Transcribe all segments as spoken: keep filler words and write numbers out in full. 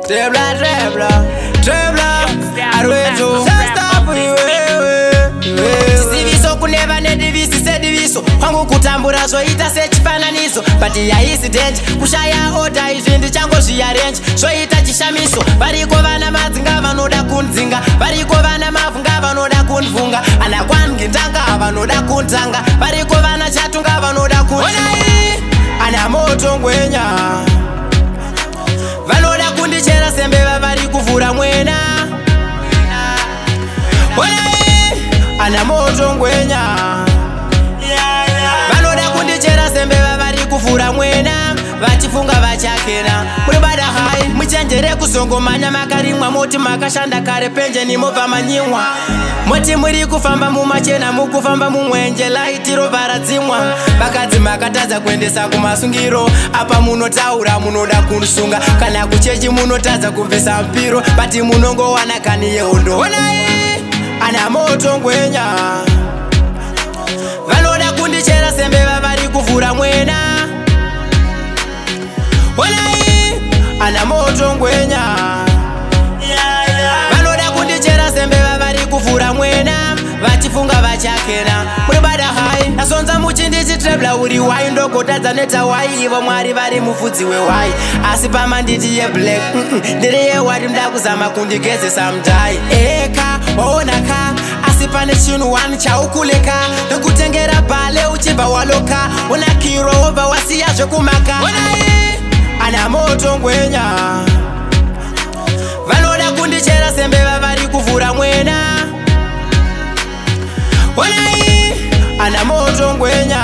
Trebla, Trebla, Trebla, Arwejo, stop Siviso kuneva nediviso, sediviso Kwangu kutambura zoita sechifananiso Pati ya isi denji, kushaya oda izvindi chango zviarrange Zoita chishamiso, variko vana madzinga vanoda kunzinga Variko vana mavunga vanoda kunvunga Ana kwangi ndanga vanoda kuntanga Variko vana chatunga vanoda kunzinga Ana Motongwenya vanoda kundichera sembe vavari kuvhura mwena Ana Motongwenya vanoda kundichera sembe vavari kuvhura mwena vachifunga vachakena muri bada hai muchenjere kuzongomanya makarimwa moti makashanda kare penje nimobva manyimwa moti muri kufamba mumachena mukufamba mumwenje laiti rovara dzimwa vakadzi makatadza kuendesa kumasungiro apa munotaura munoda kunsunga kana kuchechi munotadza kubvisa mpiro pati munongowana kani yehondo onai Ana Motongwenya vanoda kundichera sembe vavari kuvhura mwena Onai Ana Motongwenya vanoda kundichera sembe vavari kuvhura mwena vachifunga vachakena muri bada hai nasonza muchinditi Trebla uri wai ndogotadza neta wai ivo mwari vari mufudzi wewai asi pamanditi yeblack ndiri yewati mda kuzama kundigezesa mdai eka waonaka asi pane chinhu wani chaukuleka ndokutengera bhale uchibva waloka unakiro wobva wasiya zvekumaka onai Ana Motongwenya vanoda kundichera sembe vavari kuvhura mwena Onai Ana Motongwenya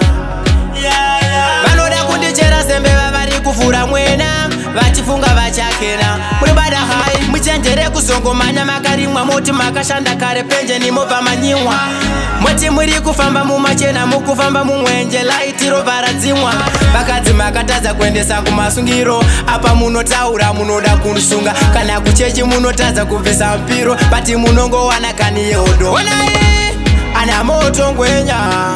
vanoda kundichera sembe vavari kuvhura mwena vachifunga vachakena muri bada hai muchenjere kuzongomanya makarimwa moti makashanda kare penje nimobva manyimwa moti muri kufamba mumachena mukufamba mumwenje laiti rovara dzimwa vakadzi makatadza kuendesa kumasungiro apa munotaura munoda kunsunga kana kuchechi munotadza kubvisa mpiro pati munongowana kani yehondo onai Ana Motongwenya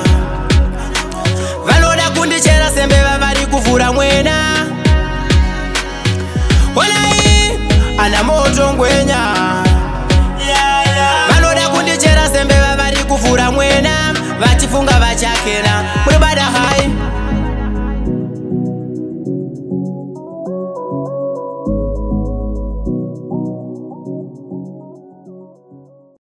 vanoda kundichera sembe vavari kuvhura mwena Onai Ana Motongwenya vanoda kundichera sembe vavari kuvhura mwena vachifunga vachakena muri bada hai